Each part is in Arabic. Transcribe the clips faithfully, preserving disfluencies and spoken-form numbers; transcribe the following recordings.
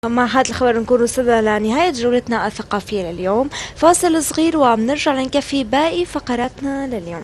مع هذا الخبر نكون وصلنا لنهاية جولتنا الثقافية لليوم. فاصل صغير وبنرجع لنكفي باقي فقراتنا لليوم.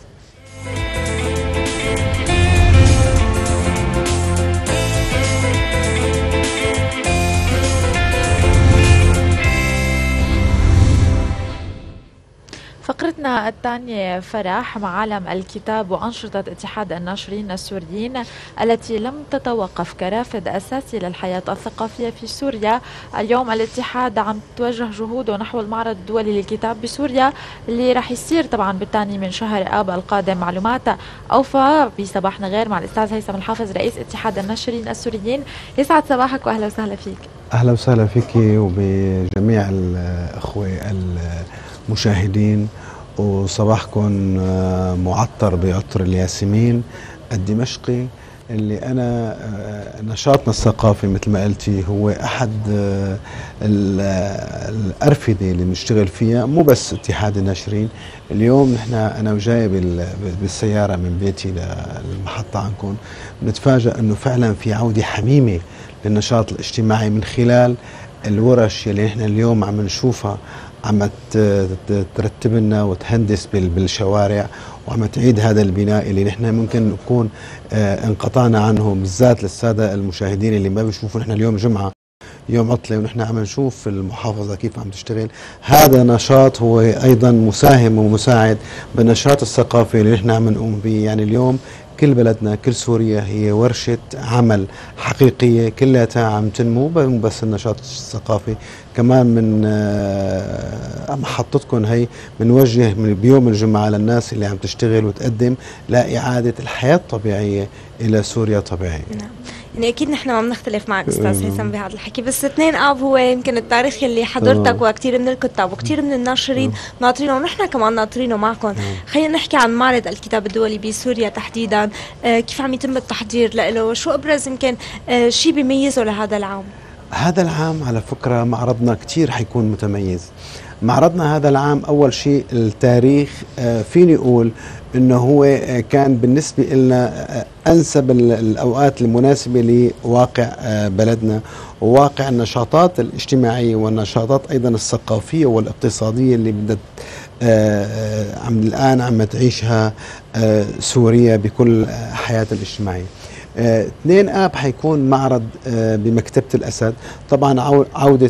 فقرتنا الثانية فرح مع عالم الكتاب وأنشطة اتحاد الناشرين السوريين التي لم تتوقف كرافد أساسي للحياة الثقافية في سوريا. اليوم الاتحاد عم توجه جهوده نحو المعرض الدولي للكتاب بسوريا اللي راح يصير طبعا بالثاني من شهر آب القادم. معلومات أوفى بصباحنا غير مع الأستاذ هيثم الحافظ رئيس اتحاد الناشرين السوريين. يسعد صباحك وأهلا وسهلا فيك. أهلا وسهلا فيك وبجميع الأخوة المشاهدين، وصباحكم معطر بعطر الياسمين الدمشقي اللي أنا نشاطنا الثقافي مثل ما قلتي هو أحد الأرفدة اللي بنشتغل فيها، مو بس اتحاد الناشرين. اليوم نحن أنا وجاي بالسيارة من بيتي للمحطة عنكم بنتفاجأ أنه فعلا في عودة حميمة للنشاط الاجتماعي من خلال الورش اللي نحن اليوم عم نشوفها عم ترتب لنا وتهندس بالشوارع، وعم تعيد هذا البناء اللي نحن ممكن نكون انقطعنا عنه، بالذات للساده المشاهدين اللي ما بيشوفوا نحن اليوم جمعه يوم عطله ونحن عم نشوف المحافظه كيف عم تشتغل. هذا نشاط هو ايضا مساهم ومساعد بالنشاط الثقافي اللي نحن عم نقوم به. يعني اليوم كل بلدنا كل سوريا هي ورشة عمل حقيقية كلها عم تنمو، مو بس النشاط الثقافي، كمان من محطتكم هي بنوجه من بيوم الجمعة للناس اللي عم تشتغل وتقدم لإعادة الحياة الطبيعية إلى سوريا طبيعية. نعم. يعني اكيد نحن ما بنختلف معك استاذ هيثم بهذا الحكي، بس اثنين اب هو يمكن التاريخ اللي حضرتك وكثير من الكتاب وكثير من الناشرين ناطرينه ونحن كمان ناطرينه معكم. خلينا نحكي عن معرض الكتاب الدولي بسوريا تحديدا، آه كيف عم يتم التحضير له؟ شو ابرز يمكن آه شيء بيميزه لهذا العام؟ هذا العام على فكرة معرضنا كثير حيكون متميز. معرضنا هذا العام أول شيء التاريخ، آه فيني أقول انه هو كان بالنسبه لنا انسب الاوقات المناسبه لواقع بلدنا وواقع النشاطات الاجتماعيه والنشاطات ايضا الثقافيه والاقتصاديه اللي بدها عم الان عم تعيشها سوريا بكل حياتها الاجتماعيه. اثنين اب حيكون معرض بمكتبة الأسد. طبعا عودة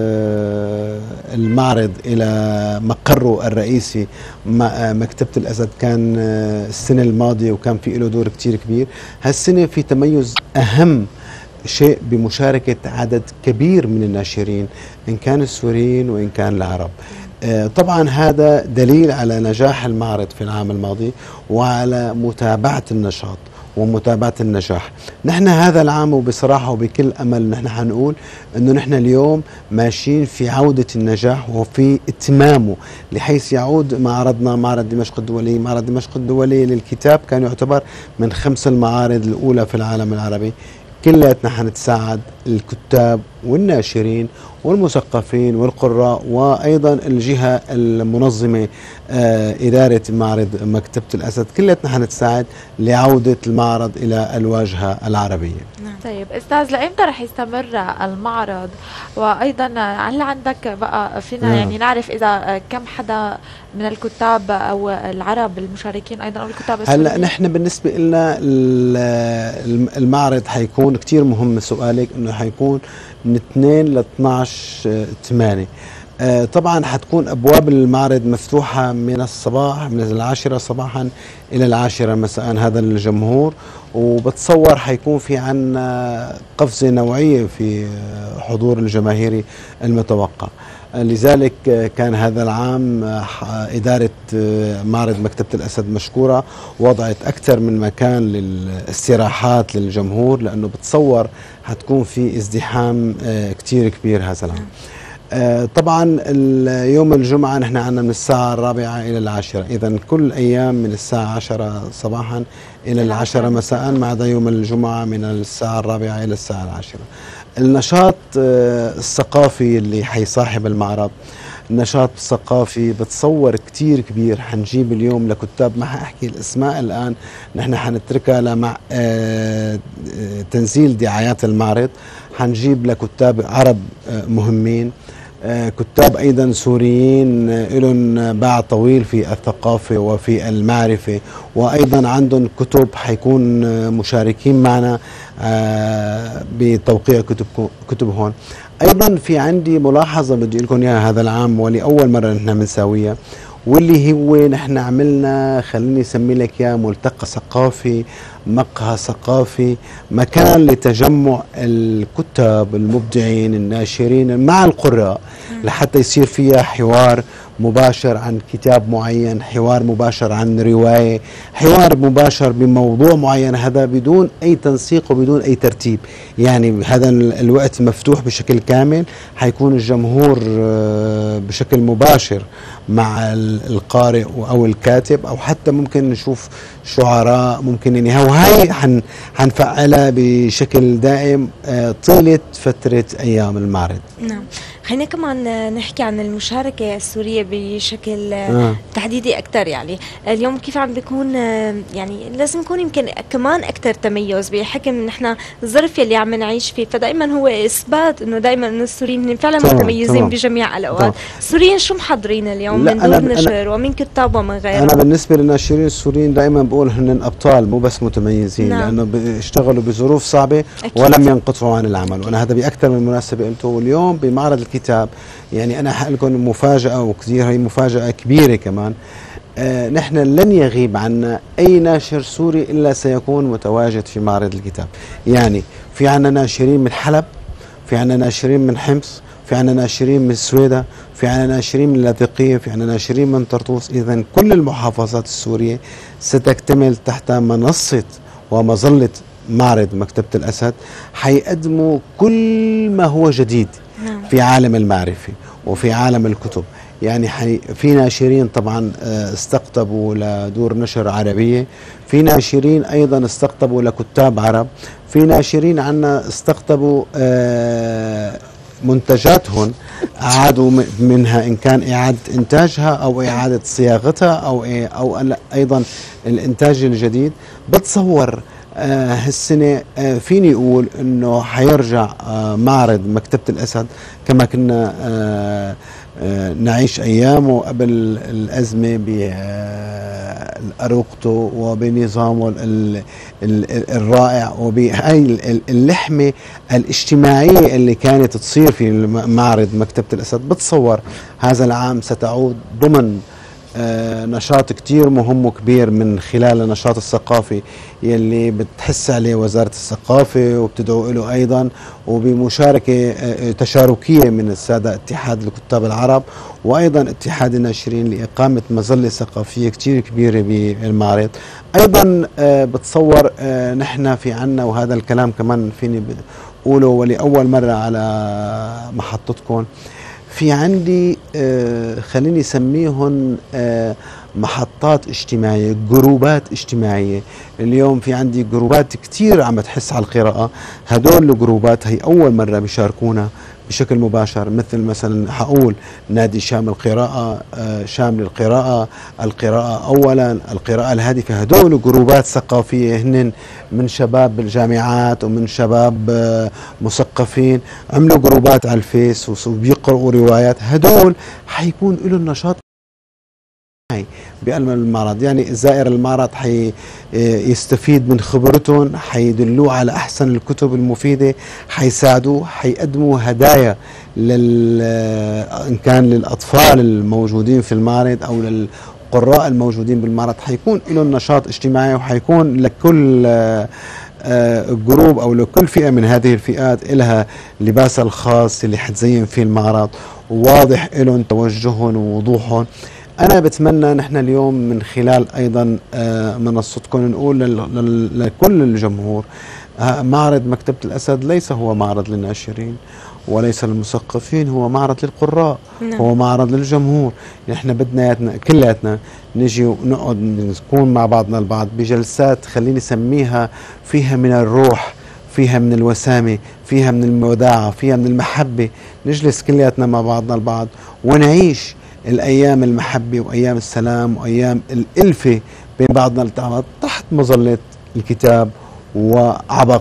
المعرض إلى مقره الرئيسي مكتبة الأسد كان السنة الماضية وكان في له دور كتير كبير. هالسنة في تميز أهم شيء بمشاركة عدد كبير من الناشرين إن كان السوريين وإن كان العرب. طبعا هذا دليل على نجاح المعرض في العام الماضي وعلى متابعة النشاط ومتابعة النجاح. نحن هذا العام وبصراحة وبكل أمل نحن حنقول أنه نحن اليوم ماشيين في عودة النجاح وفي إتمامه، لحيث يعود معرضنا معرض دمشق الدولي. معرض دمشق الدولي للكتاب كان يعتبر من خمس المعارض الأولى في العالم العربي. كلياتنا حنتساعد الكتاب والناشرين والمثقفين والقراء وأيضا الجهة المنظمة آه إدارة معرض مكتبة الأسد، كلياتنا حنتساعد لعودة المعرض إلى الواجهة العربية. طيب أستاذ، لإمتى رح يستمر المعرض؟ وأيضا هل عندك بقى فينا نعم. يعني نعرف إذا كم حدا من الكتاب أو العرب المشاركين أيضا أو الكتاب السوريين؟ هلا نحن بالنسبة لنا المعرض حيكون كتير مهم سؤالك، إنه حيكون من اثنين ل اثنعش ثمانية. آه طبعا حتكون ابواب المعرض مفتوحه من الصباح من العاشره صباحا الى العاشره مساء هذا الجمهور، وبتصور حيكون في عنا قفزه نوعيه في حضور الجماهيري المتوقع. لذلك كان هذا العام إدارة معرض مكتبة الأسد مشكورة، وضعت أكثر من مكان للاستراحات للجمهور، لأنه بتصور حتكون في ازدحام كتير كبير هذا العام. طبعا يوم الجمعة نحن عنا من الساعة الرابعة إلى العاشرة، إذا كل أيام من الساعة عشرة صباحا إلى العاشرة مساء، ما عدا يوم الجمعة من الساعة الرابعة إلى الساعة العاشرة. النشاط الثقافي اللي حيصاحب المعرض النشاط الثقافي بتصور كتير كبير. حنجيب اليوم لكتاب، ما حاحكي الاسماء الان، نحن حنتركها لمع تنزيل دعايات المعرض. حنجيب لكتاب عرب مهمين، كتاب أيضا سوريين لهم باع طويل في الثقافة وفي المعرفة، وأيضا عندهم كتب حيكون مشاركين معنا بتوقيع كتب كتبهم. أيضا في عندي ملاحظة بدي لكم إياها هذا العام ولأول مرة نحن بنساويها، واللي هو نحن عملنا خليني اسمي لك اياه ملتقى ثقافي، مقهى ثقافي، مكان لتجمع الكتاب المبدعين الناشرين مع القراء لحتى يصير فيها حوار مباشر عن كتاب معين، حوار مباشر عن رواية، حوار مباشر بموضوع معين، هذا بدون أي تنسيق وبدون أي ترتيب. يعني هذا الوقت مفتوح بشكل كامل، حيكون الجمهور بشكل مباشر مع القارئ أو الكاتب، أو حتى ممكن نشوف شعراء، ممكن يعني وهي حن حنفعلها بشكل دائم طيلة فترة أيام المعرض. نعم. خلينا كمان نحكي عن المشاركة السورية بشكل آه. تحديدي أكثر. يعني اليوم كيف عم بيكون، يعني لازم يكون يمكن كمان أكثر تميز بحكم نحن الظرف اللي عم نعيش فيه، فدائما هو إثبات إنه دائما إنه السوريين فعلا متميزين بجميع الأوقات. السوريين شو محضرين اليوم من دور نشر ومن كتاب ومن غيره؟ أنا بالنسبة للناشرين السوريين دائما بقول هن أبطال مو بس متميزين. نعم. لأنه بيشتغلوا بظروف صعبة أكيد. ولم ينقطعوا عن العمل، وأنا هذا بأكثر من مناسبة قلته. واليوم بمعرض الكتاب يعني أنا حق لكم مفاجأة وكثير، هي مفاجأة كبيرة كمان. آه نحن لن يغيب عنا أي ناشر سوري إلا سيكون متواجد في معرض الكتاب. يعني في عنا ناشرين من حلب، في عنا ناشرين من حمص، في عنا ناشرين من السويدة، في عنا ناشرين من اللاذقية، في عنا ناشرين من طرطوس. إذن كل المحافظات السورية ستكتمل تحت منصة ومظلة معرض مكتبة الأسد، حيقدموا كل ما هو جديد في عالم المعرفة وفي عالم الكتب. يعني حي في ناشرين طبعا استقطبوا لدور نشر عربية، في ناشرين أيضا استقطبوا لكتاب عرب، في ناشرين عنا استقطبوا منتجاتهم أعادوا منها إن كان إعادة إنتاجها أو إعادة صياغتها أو أو أيضا الإنتاج الجديد. بتصور آه هالسنة آه فيني أقول أنه حيرجع آه معرض مكتبة الأسد كما كنا آه آه نعيش أيامه قبل الأزمة بأروقته وبنظامه الرائع وبهاي اللحمة الاجتماعية اللي كانت تصير في معرض مكتبة الأسد. بتصور هذا العام ستعود ضمن آه نشاط كتير مهم وكبير من خلال النشاط الثقافي يلي بتحس عليه وزارة الثقافة وبتدعو له أيضا، وبمشاركة آه تشاركية من السادة اتحاد الكتاب العرب وأيضا اتحاد الناشرين لإقامة مظلة ثقافية كتير كبيرة بالمعرض. أيضا آه بتصور آه نحن في عنا، وهذا الكلام كمان فيني بقوله ولأول مرة على محطتكم، في عندي آه خليني سميهن آه محطات اجتماعية، جروبات اجتماعية. اليوم في عندي جروبات كتير عم تحس على القراءة، هدول الجروبات هي أول مرة بيشاركونا بشكل مباشر، مثل مثلا حقول نادي شامل القراءة، آه شامل القراءة، القراءة أولا، القراءة الهادفة. هدول جروبات ثقافية هن من شباب الجامعات ومن شباب آه مثقفين، عملوا جروبات على الفيس وبيقرأوا روايات. هدول حيكون لهم نشاط بقلب المعرض. يعني زائر المعرض حي يستفيد من خبرتهم، حيدلوه على أحسن الكتب المفيدة، حيساعدوه، حيقدموا هدايا لل إن كان للأطفال الموجودين في المعرض أو للقراء الموجودين بالمعرض. حيكون لهم نشاط اجتماعي، وحيكون لكل جروب أو لكل فئة من هذه الفئات لها لباسها الخاص اللي حتزين فيه المعرض، وواضح لهم توجههم ووضوحهم. أنا بتمنى نحن اليوم من خلال أيضا منصتكم نقول لكل الجمهور، معرض مكتبة الأسد ليس هو معرض للناشرين وليس للمثقفين، هو معرض للقراء. نعم. هو معرض للجمهور. نحن بدنا كلياتنا نجي ونقعد نكون مع بعضنا البعض بجلسات خليني سميها فيها من الروح، فيها من الوسامة، فيها من المودعة، فيها من المحبة. نجلس كلياتنا مع بعضنا البعض ونعيش الأيام المحبة وأيام السلام وأيام الألفة بين بعضنا البعض تحت مظلة الكتاب وعبق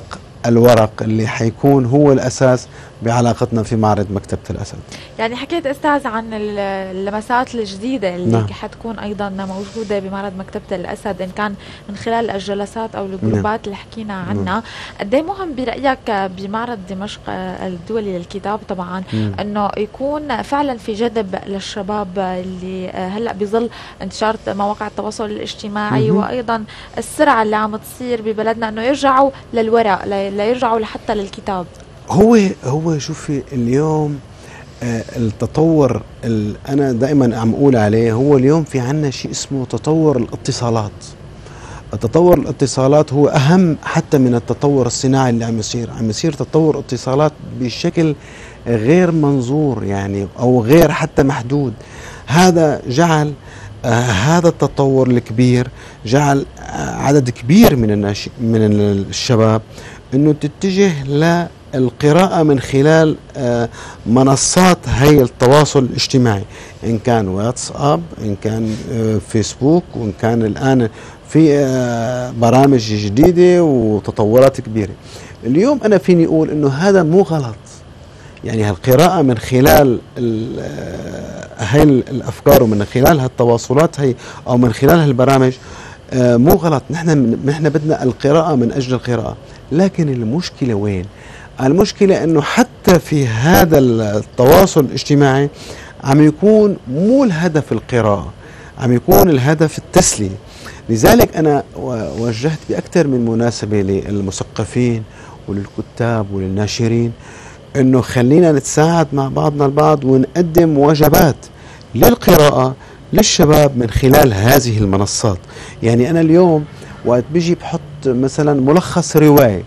الورق اللي حيكون هو الأساس بعلاقتنا في معرض مكتبة الأسد. يعني حكيت أستاذ عن اللمسات الجديدة اللي نعم. حتكون أيضا موجودة بمعرض مكتبة الأسد، إن كان من خلال الجلسات أو الجروبات نعم. اللي حكينا عنها. قد ايه مهم برأيك بمعرض دمشق الدولي للكتاب طبعا نعم. أنه يكون فعلا في جذب للشباب اللي هلأ بظل انتشار مواقع التواصل الاجتماعي نعم. وأيضا السرعة اللي عم تصير ببلدنا أنه يرجعوا للورق، لا يرجعوا حتى للكتاب. هو هو شوفي اليوم آه التطور أنا دائما عم أقول عليه، هو اليوم في عنا شيء اسمه تطور الاتصالات. التطور الاتصالات هو أهم حتى من التطور الصناعي اللي عم يصير، عم يصير تطور اتصالات بشكل غير منظور يعني أو غير حتى محدود. هذا جعل آه هذا التطور الكبير جعل آه عدد كبير من الناش من الشباب إنه تتجه ل القراءة من خلال منصات هي التواصل الاجتماعي، إن كان واتساب، إن كان فيسبوك، وإن كان الآن في برامج جديدة وتطورات كبيرة. اليوم أنا فيني أقول إنه هذا مو غلط، يعني القراءة من خلال هاي الأفكار ومن خلال هالتواصلات هي أو من خلال هالبرامج مو غلط. نحن نحن بدنا القراءة من أجل القراءة، لكن المشكلة وين؟ المشكلة أنه حتى في هذا التواصل الاجتماعي عم يكون مو الهدف القراءة، عم يكون الهدف التسلية. لذلك أنا وجهت بأكثر من مناسبة للمثقفين وللكتاب وللناشرين أنه خلينا نتساعد مع بعضنا البعض ونقدم وجبات للقراءة للشباب من خلال هذه المنصات. يعني أنا اليوم وقت بيجي بحط مثلا ملخص رواية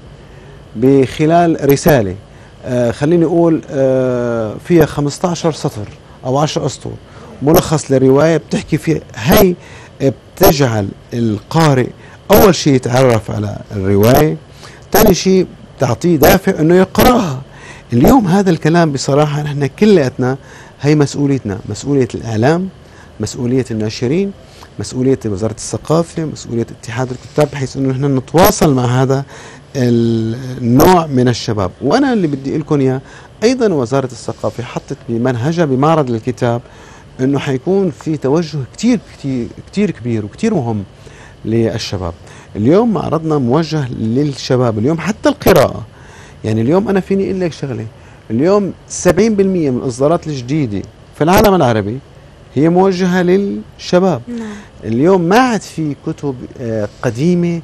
بخلال رسالة آه خليني أقول آه فيها خمسة عشر سطر أو عشر أسطر، ملخص لرواية بتحكي فيها، هي بتجعل القارئ أول شيء يتعرف على الرواية، ثاني شيء تعطيه دافع أنه يقرأها. اليوم هذا الكلام بصراحة نحن كلياتنا هي مسؤوليتنا، مسؤولية الإعلام، مسؤولية الناشرين، مسؤولية وزارة الثقافة، مسؤولية اتحاد الكتاب، بحيث أنه نحن نتواصل مع هذا النوع من الشباب. وأنا اللي بدي أقول لكم إياه أيضا وزارة الثقافة حطت بمنهجها بمعرض الكتاب أنه حيكون في توجه كتير كتير كتير كبير وكتير مهم للشباب. اليوم معرضنا موجه للشباب، اليوم حتى القراءة. يعني اليوم أنا فيني أقول لك شغلة، اليوم سبعين بالمئة من الإصدارات الجديدة في العالم العربي هي موجهة للشباب. نعم. اليوم ما عاد في كتب قديمة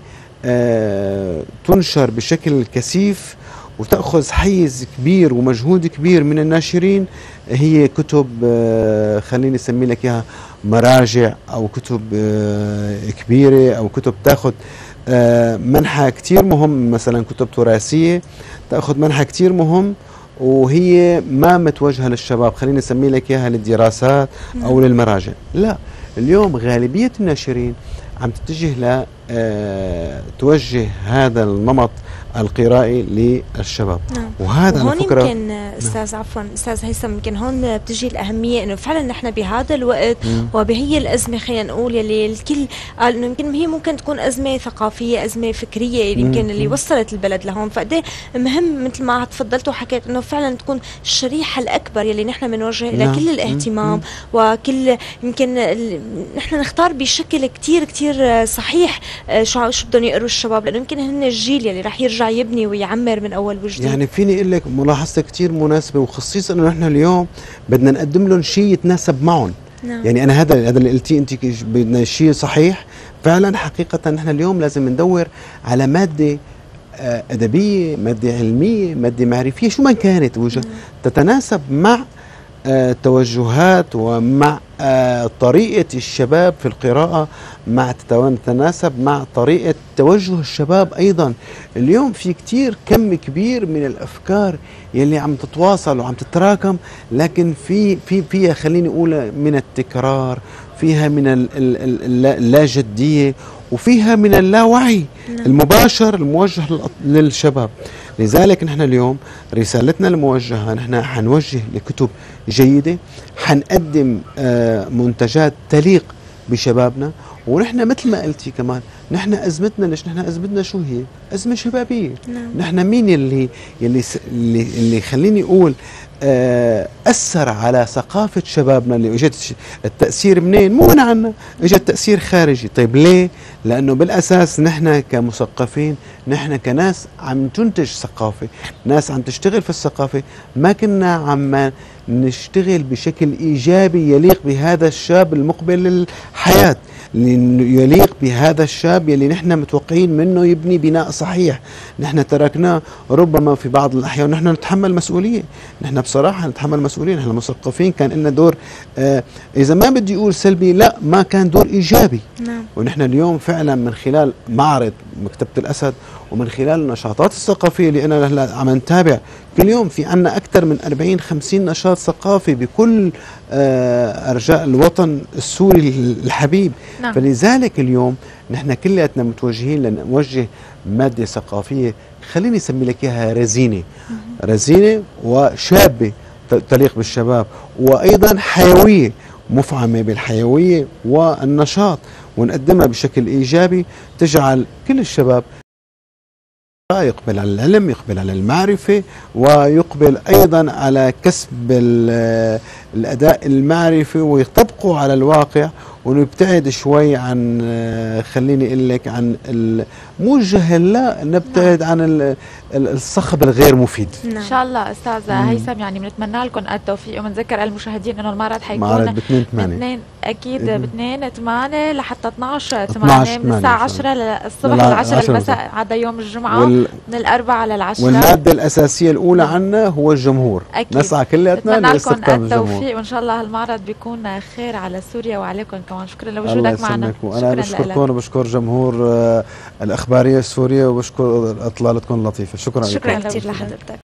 تنشر بشكل كثيف وتأخذ حيز كبير ومجهود كبير من الناشرين، هي كتب خليني نسمي لك إياها مراجع أو كتب كبيرة أو كتب تأخذ منحى كتير مهم، مثلا كتب تراثية تأخذ منحى كتير مهم وهي ما متوجهة للشباب، خليني نسمي لك إياها للدراسات أو للمراجع. لا، اليوم غالبية الناشرين عم تتجه ل أه توجه هذا النمط القرائي للشباب. نعم. وهذا هون يمكن استاذ نعم. عفوا استاذ هيثم، يمكن هون بتجي الاهميه انه فعلا نحن بهذا الوقت مم. وبهي الازمه خلينا نقول يلي الكل قال انه يمكن هي ممكن تكون ازمه ثقافيه، ازمه فكريه يمكن مم. اللي وصلت البلد لهون، فقد مهم مثل ما تفضلت وحكيت انه فعلا تكون الشريحه الاكبر يلي نحن بنوجه الى نعم. كل الاهتمام مم. وكل يمكن نحن نختار بشكل كتير كتير صحيح شو شو بدهم يقروا الشباب، لانه يمكن هن الجيل يلي رح يرجع يبني ويعمر من اول وجديد. يعني فيني اقول لك ملاحظه كثير مناسبه، وخصيصا انه نحن اليوم بدنا نقدم لهم شيء يتناسب معهم. نعم. يعني انا هذا هذا اللي قلتيه انت بدنا شيء صحيح فعلا. حقيقه نحن اليوم لازم ندور على ماده ادبيه، ماده علميه، ماده معرفيه، شو ما كانت وجه تتناسب مع آه توجهات ومع آه طريقة الشباب في القراءة، مع تتناسب مع طريقة توجه الشباب أيضا. اليوم في كتير كم كبير من الأفكار يلي عم تتواصل وعم تتراكم، لكن في في فيها خليني أقول من التكرار، فيها من اللاجدية، وفيها من اللاوعي المباشر الموجه للشباب. لذلك نحن اليوم رسالتنا الموجهة، نحن حنوجه لكتب جيدة، حنقدم آه منتجات تليق بشبابنا، ونحن مثل ما قلتي كمان نحن ازمتنا ليش نحن ازمتنا شو هي؟ ازمه شبابيه. نعم. نحن مين اللي يلي اللي اللي خليني اقول آه اثر على ثقافه شبابنا اللي اجت التاثير منين؟ مو من عنا، اجى التاثير خارجي. طيب ليه؟ لانه بالاساس نحن كمثقفين، نحن كناس عم تنتج ثقافه، ناس عم تشتغل في الثقافه، ما كنا عم نشتغل بشكل ايجابي يليق بهذا الشاب المقبل للحياه، يليق بهذا الشاب يلي نحن متوقعين منه يبني بناء صحيح. نحن تركناه ربما في بعض الأحيان، ونحن نتحمل مسؤولية، نحن بصراحة نتحمل مسؤولية. نحن مثقفين كان لنا دور، آه إذا ما بدي أقول سلبي، لا ما كان دور إيجابي. نعم. ونحن اليوم فعلا من خلال معرض مكتبة الأسد ومن خلال النشاطات الثقافية اللي أنا هلا عم نتابع كل يوم، في عنا أكثر من أربعين خمسين نشاط ثقافي بكل آه أرجاء الوطن السوري الحبيب. نعم. فلذلك اليوم نحن كلياتنا متوجهين لنوجه مادة ثقافية، خليني أسمي لك إياها رزينة، رزينة وشابة تليق بالشباب، وأيضا حيوية مفعمة بالحيوية والنشاط، ونقدمها بشكل إيجابي تجعل كل الشباب يقبل على العلم، يقبل على المعرفة، ويقبل أيضا على كسب الأداء المعرفي ويطبقوا على الواقع، ونبتعد شوي عن، خليني أقول لك، عن مو الجهل، لا نبتعد عن الصخب الغير مفيد. ان شاء الله استاذ هيثم، يعني بنتمنى لكم التوفيق، وبنذكر المشاهدين انه المعرض حيكون معرض باثنين ثمانية باثنين اكيد باثنين ثمانية لحتى اثنعش ثمانية، من الساعة عشرة الصبح للعشرة المساء عدا يوم الجمعة، وال... من الأربعة للعشرة. والمادة الأساسية الأولى عنا هو الجمهور، أكيد. نسعى كلياتنا لاستقطاب الجمهور. التوفيق، وإن شاء الله المعرض بيكون خير على سوريا وعليكم كمان. شكرا لوجودك معنا. أنا بشكركم وبشكر جمهور الإخبارية السورية، وبشكر إطلالتكم اللطيفة. شكرا شكرا كثير لحضرتك.